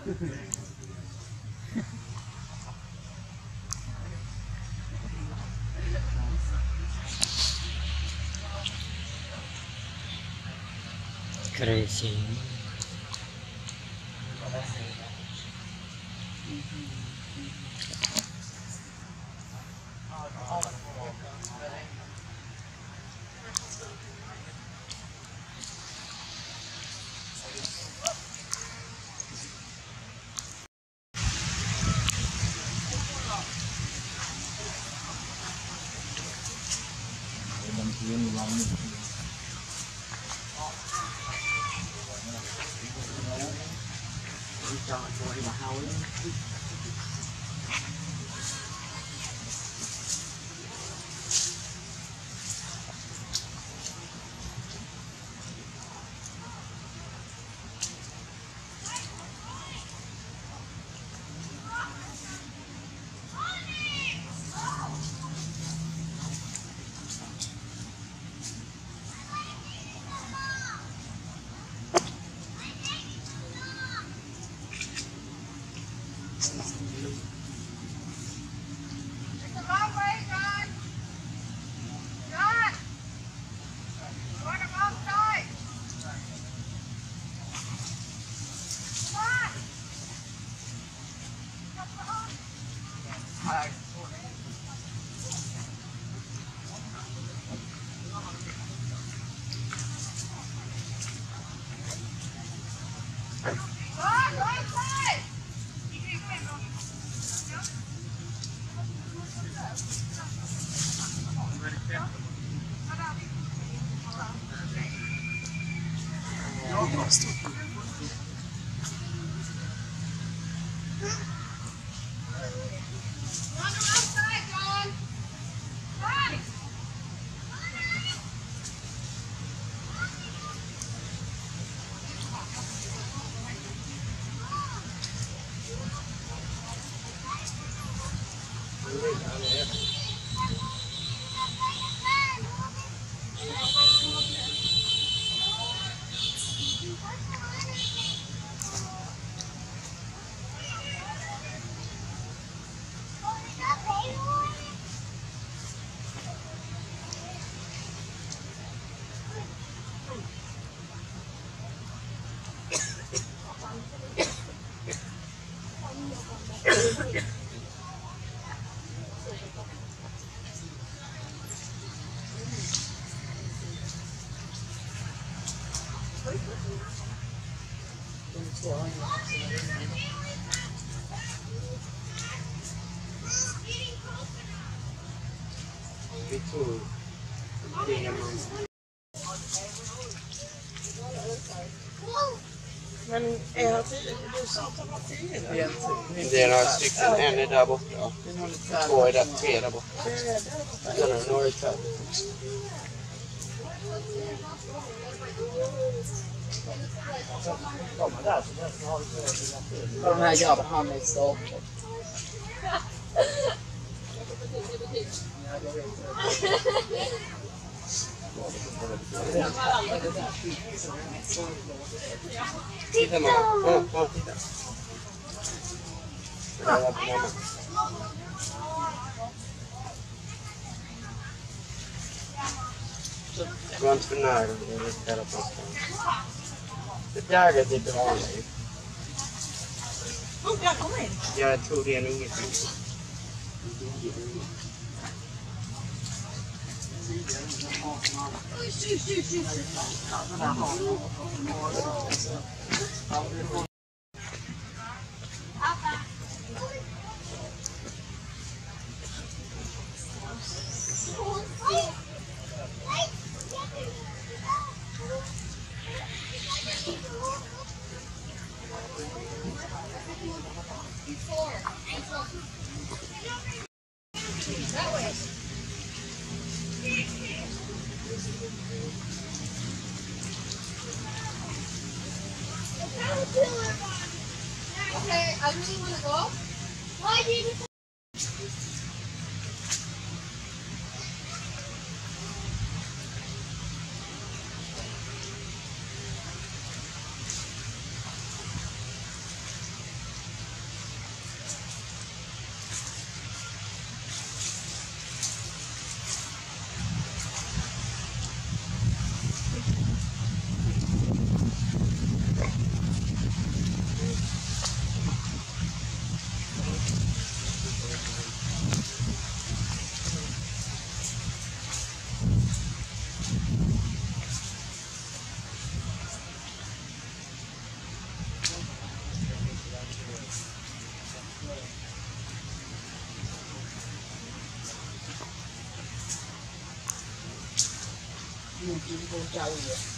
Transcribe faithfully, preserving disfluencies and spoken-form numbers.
Crazy. Men är han fyra? Du sa att han var fyra. Det är några stycken. En är där borta. Två är där, tre där borta. Sen är det några i tältet också. De här grabbarna, han är starten. Titta mamma. Ja, ja, titta. Det där var på mamma. Det var inte för nära. Det var inte hela pastan. Det där är lite vanligt. Jag tror det är en unge till. Okay, I really want to go. Why do you? อยู่กินโกนใจเลย